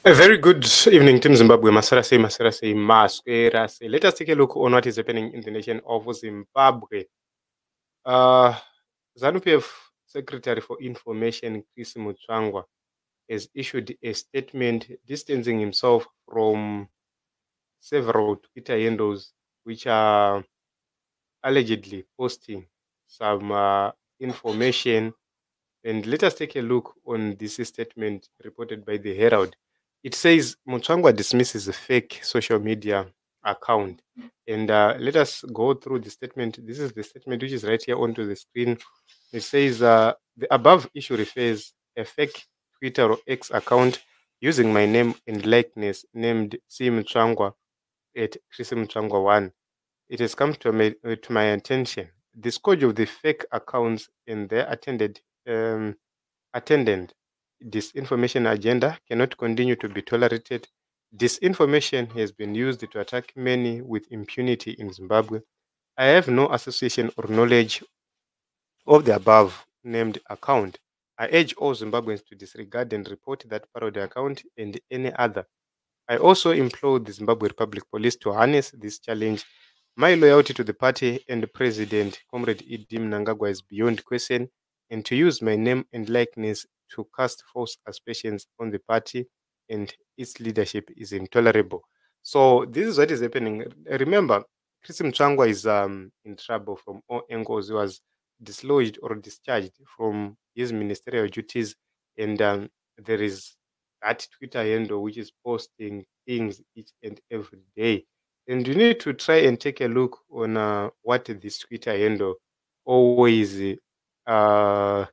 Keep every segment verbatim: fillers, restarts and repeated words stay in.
A very good evening, Team Zimbabwe. Masarase, Masarase, Masquerase. Let us take a look on what is happening in the nation of Zimbabwe. Uh, ZANU-P F Secretary for Information, Chris Mutsvangwa, has issued a statement distancing himself from several Twitter handles which are allegedly posting some uh, information. And let us take a look on this statement reported by the Herald. It says Mutsvangwa dismisses a fake social media account. And uh, let us go through the statement. This is the statement which is right here onto the screen. It says uh, the above issue refers a fake Twitter or X account using my name and likeness named C. Mutsvangwa at Chris Mutsvangwa one. It has come to my, to my attention. The scourge of the fake accounts and their attended um, attendant disinformation agenda cannot continue to be tolerated. Disinformation has been used to attack many with impunity in Zimbabwe. I have no association or knowledge of the above named account. I urge all Zimbabweans to disregard and report that parody account and any other. I also implore the Zimbabwe Republic Police to harness this challenge. My loyalty to the party and the President, Comrade Idi Mnangagwa, is beyond question, and to use my name and likeness to cast false aspersions on the party and its leadership is intolerable. So this is what is happening. Remember, Chris Mutsvangwa is um, in trouble from all angles. He was dislodged or discharged from his ministerial duties, and um, there is that Twitter handle which is posting things each and every day. And you need to try and take a look on uh, what this Twitter handle always uh,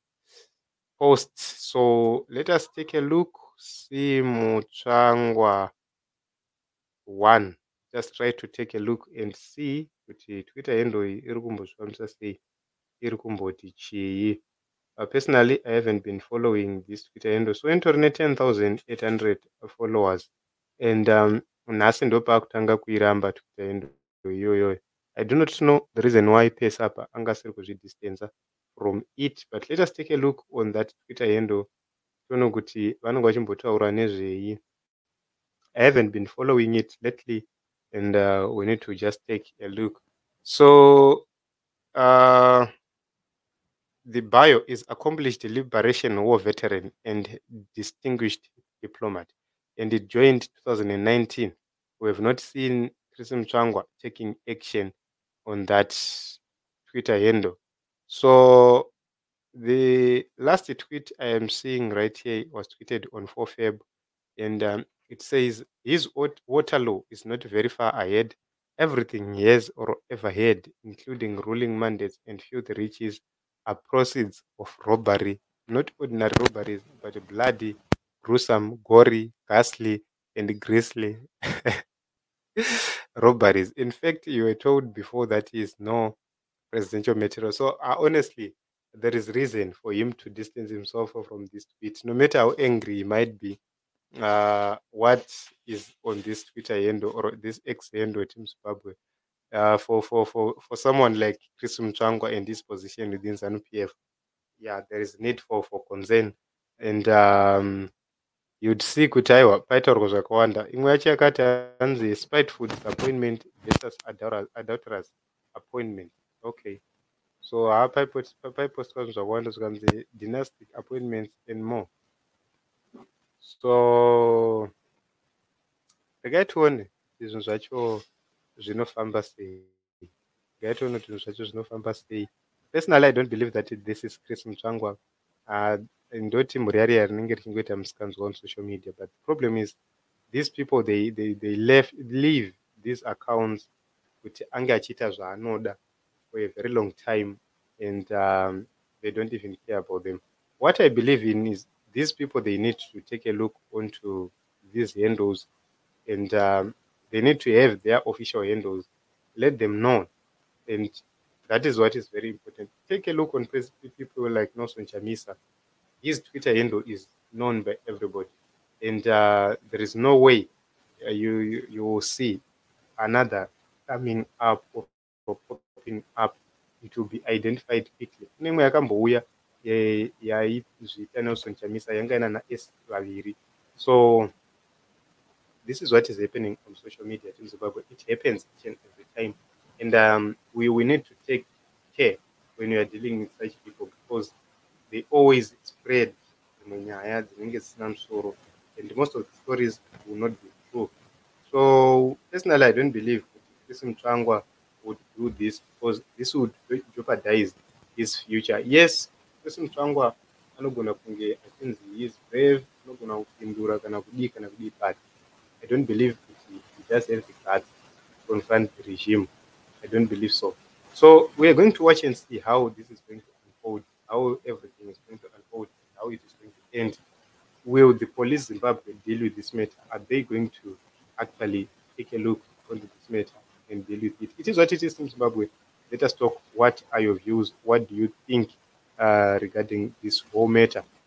posts. So let us take a look. See Mutsvangwa one. Just try to take a look and see kuti Twitter handle iri kumbozvifambisa sei, iri kumboti chii. Uh, personally, I haven't been following this Twitter handle. So into ten thousand eight hundred followers. And um, nhasi ndo paakutanga kuiramba Twitter handle iyoyo. I do not know the reason why Pesapa angasiri kuzvidistance from it. But let us take a look on that Twitter handle. Tono kuti vanenge vachimbotaura nezvei. I haven't been following it lately. And uh, we need to just take a look. So... Uh, The bio is accomplished Liberation War veteran and distinguished diplomat, and it joined two thousand nineteen. We have not seen Chris Mutsvangwa taking action on that Twitter handle. So the last tweet I am seeing right here was tweeted on four February, and um, it says his Waterloo is not very far ahead. Everything he has or ever had, including ruling mandates and filthy riches, are proceeds of robbery, not ordinary robberies, but bloody, gruesome, gory, ghastly, and grisly robberies. In fact, you were told before that he is no presidential material. So uh, honestly, there is reason for him to distance himself from this tweet, no matter how angry he might be. Uh, what is on this Twitter handle or this X handle, Team Zimbabwe? Uh, for, for, for, for someone like Chris Mutsvangwa in this position within ZANU-P F, yeah, there is need for, for concern. And um, you'd see kuti aiwa paitaurwa zvakawanda. Imwe yacho yakati hanzi spiteful disappointment versus adulterous appointment. Okay. So paipostwa zvinhu zvakawanda zvikanzi dynastic appointments and more. So regai tione zvinhu zvacho zvinofamba sei. Regai tione kuti zvinhu zvacho zvinofamba sei. Personally, I don't believe that this is Chris Mutsvangwa. Uh, ndoti mhuriariya rinenge richingoita musikanzwa on social media. But the problem is these people, they, they, they left, leave these accounts kuti ange achiita zvaanoda for a very long time, and um, they don't even care about them. What I believe in is these people, they need to take a look onto these handles, and um, they need to have their official handles. Let them know, and that is what is very important. Take a look on people like Nelson Chamisa. His Twitter handle is known by everybody, and uh, there is no way uh, you, you you will see another coming up or popping up. It will be identified quickly. Nemwe yakambouya yaizviita Nelson Chamisa yanga ina na S vaviri. So this is what is happening on social media in Zimbabwe. It happens each and every time. And um, we, we need to take care when we are dealing with such people, because they always spread nyaya dzinenge dzisina musoro, and most of the stories will not be true. So personally, I don't believe this Mtwangwa would do this, because this would jeopardize his future. Yes, this Mtwangwa anogona kunge achinzi he is brave, anogona kupindura kana kudii kana kudii, but I don't believe he, he does have the guts to confront the regime. I don't believe so. So we are going to watch and see how this is going to unfold, how everything is going to unfold, how it is going to end. Will the police Zimbabwe deal with this matter? Are they going to actually take a look into this matter and deal with it? It is what it is in Zimbabwe. Let us talk. What are your views? What do you think uh, regarding this whole matter?